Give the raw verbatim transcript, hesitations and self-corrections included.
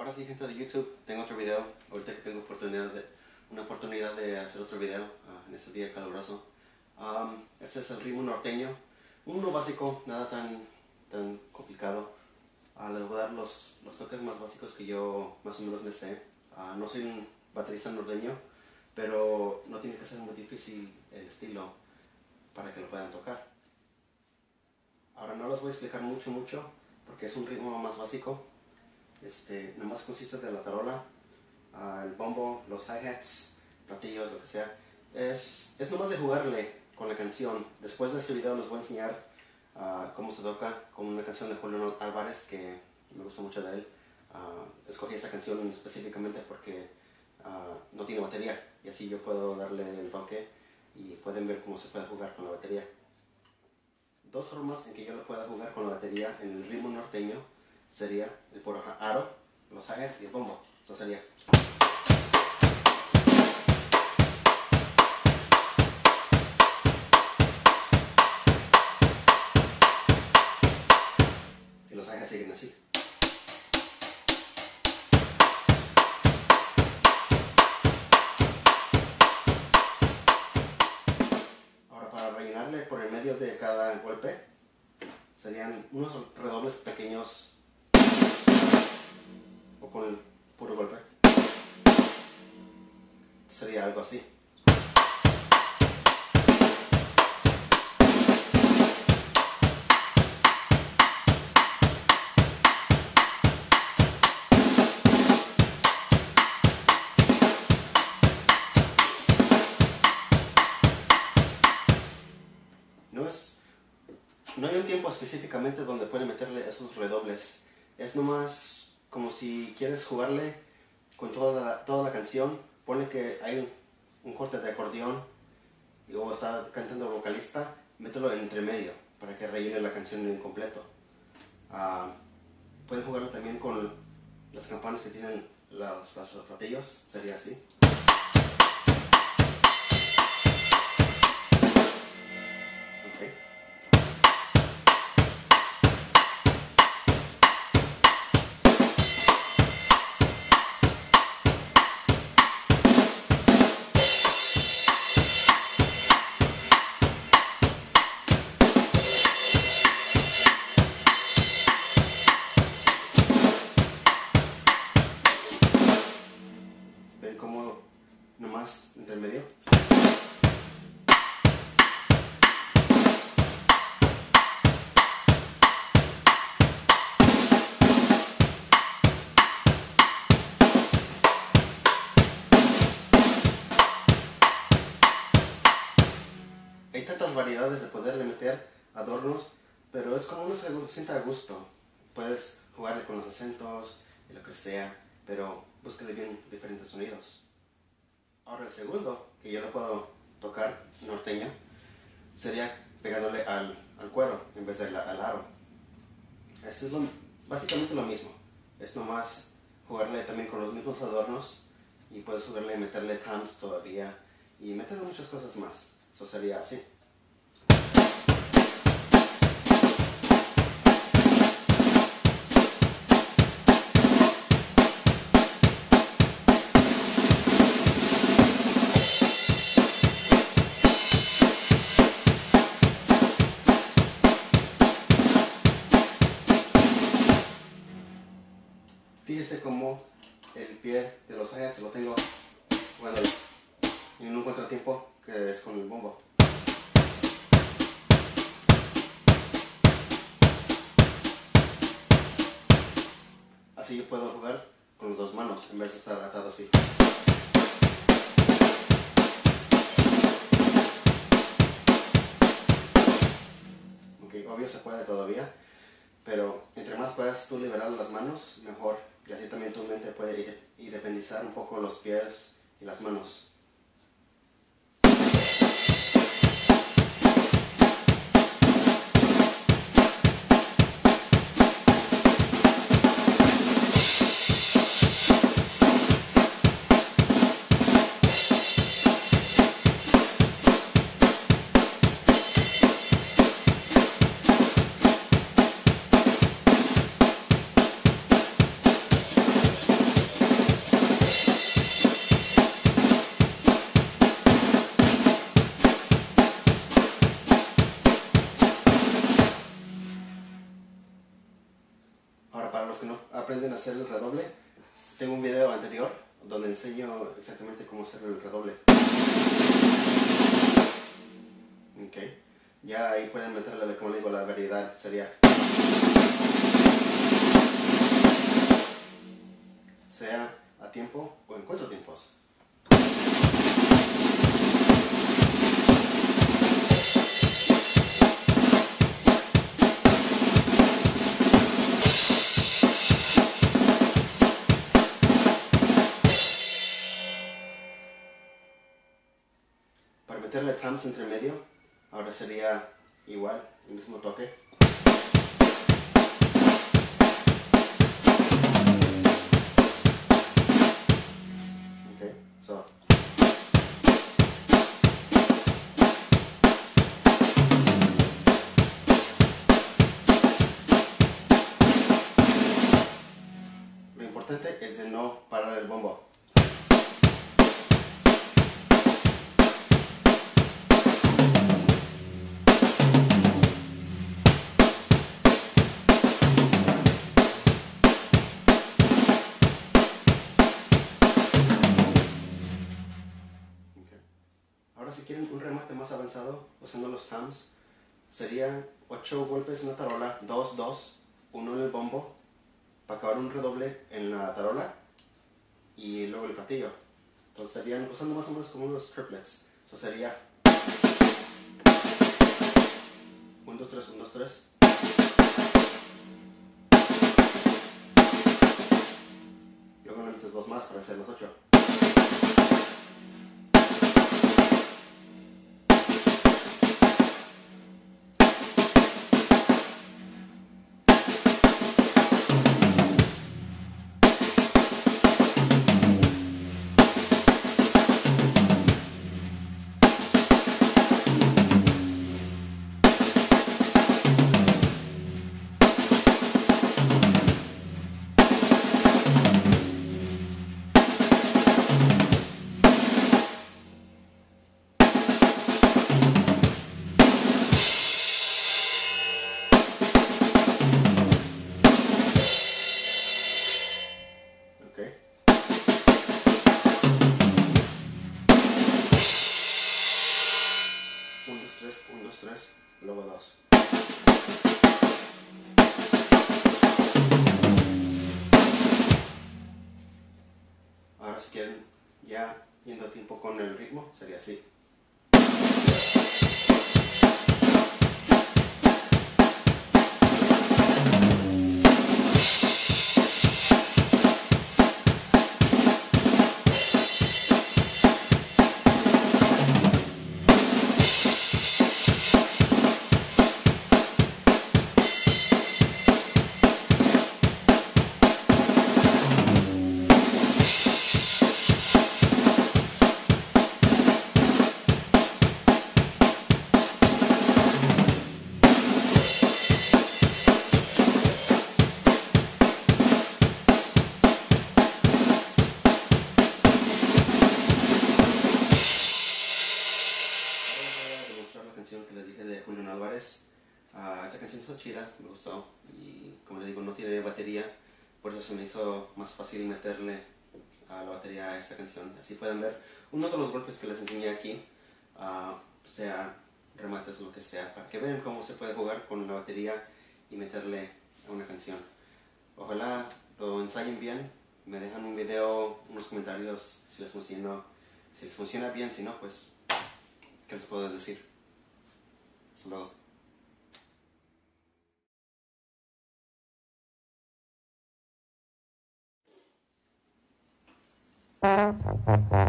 ahora sí, gente de YouTube, tengo otro video. Ahorita que tengo oportunidad de, una oportunidad de hacer otro video uh, en este día caluroso. Um, este es el ritmo norteño, uno básico, nada tan, tan complicado. Uh, les voy a dar los, los toques más básicos que yo más o menos me sé. Uh, no soy un baterista norteño, pero no tiene que ser muy difícil el estilo para que lo puedan tocar. Ahora no les voy a explicar mucho, mucho, porque es un ritmo más básico. Este, nomás consiste de la tarola, uh, el bombo, los hi-hats, platillos, lo que sea. Es, es nomás de jugarle con la canción. Después de este video les voy a enseñar uh, cómo se toca con una canción de Julio Álvarez que me gusta mucho de él. Uh, escogí esa canción específicamente porque uh, no tiene batería y así yo puedo darle el toque y pueden ver cómo se puede jugar con la batería. Dos formas en que yo lo pueda jugar con la batería en el ritmo norteño sería el puro aro, los hi-hats y el bombo. Eso sería. Y los hi-hats siguen así. Ahora, para rellenarle por el medio de cada golpe serían unos redobles pequeños o con el puro golpe. Sería algo así. No es, no hay un tiempo específicamente donde pueden meterle esos redobles. Es nomás como si quieres jugarle con toda la, toda la canción. Ponle que hay un, un corte de acordeón y luego está cantando el vocalista, mételo entre medio para que rellene la canción en completo. Uh, pueden jugarlo también con las campanas que tienen los, los, los platillos, sería así. Okay. Ven como nomás entre medio. Hay tantas variedades de poderle meter adornos, pero es como uno se sienta a gusto. Puedes jugarle con los acentos y lo que sea, pero búsquele bien diferentes sonidos. Ahora el segundo, que yo lo puedo tocar norteño, sería pegándole al, al cuero en vez del al aro. Eso es lo, básicamente lo mismo. Es nomás jugarle también con los mismos adornos y puedes jugarle, meterle toms todavía y meterle muchas cosas más. Eso sería así. Fíjese cómo el pie de los hi-hats lo tengo, bueno, en un contratiempo que es con el bombo. Así yo puedo jugar con las dos manos en vez de estar atado así. Ok, obvio se puede todavía, pero entre más puedas tú liberar las manos, mejor. Y así también tu mente puede independizar un poco los pies y las manos. aprenden a hacer el redoble, tengo un video anterior donde enseño exactamente cómo hacer el redoble. Okay. Ya ahí pueden meterle, como le digo, la variedad sería sea a tiempo o en cuatro tiempos. Para meterle toms entre medio, ahora sería igual, el mismo toque. Okay, so. Lo importante es de no parar el bombo. Ahora si quieren un remate más avanzado usando los toms, sería ocho golpes en la tarola, dos, dos, uno en el bombo, para acabar un redoble en la tarola y luego el platillo. Entonces serían usando más o menos como unos triplets. Eso sería uno, dos, tres, uno, dos, tres. Luego le metes dos más para hacer los ocho. uno, dos, tres, uno, dos, tres, luego dos. Ahora si quieren, ya yendo a tiempo con el ritmo, sería así. La canción que les dije de Julián Álvarez, uh, esa canción está chida, me gustó y como les digo no tiene batería, por eso se me hizo más fácil meterle a la batería a esta canción. Así pueden ver uno de los golpes que les enseñé aquí, uh, sea remates o lo que sea, para que vean cómo se puede jugar con la batería y meterle a una canción. Ojalá lo ensayen bien, me dejan un video, unos comentarios si les funciona, si les funciona bien, si no pues ¿qué les puedo decir? Hasta luego.